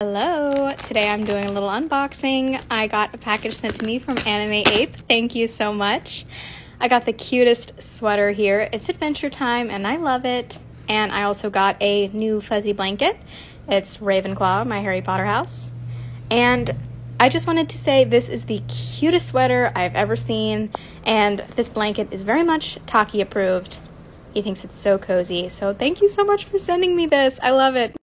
Hello! Today I'm doing a little unboxing. I got a package sent to me from Anime Ape. Thank you so much. I got the cutest sweater here. It's Adventure Time and I love it. And I also got a new fuzzy blanket. It's Ravenclaw, my Harry Potter house. And I just wanted to say this is the cutest sweater I've ever seen. And this blanket is very much Taki approved. He thinks it's so cozy. So thank you so much for sending me this. I love it.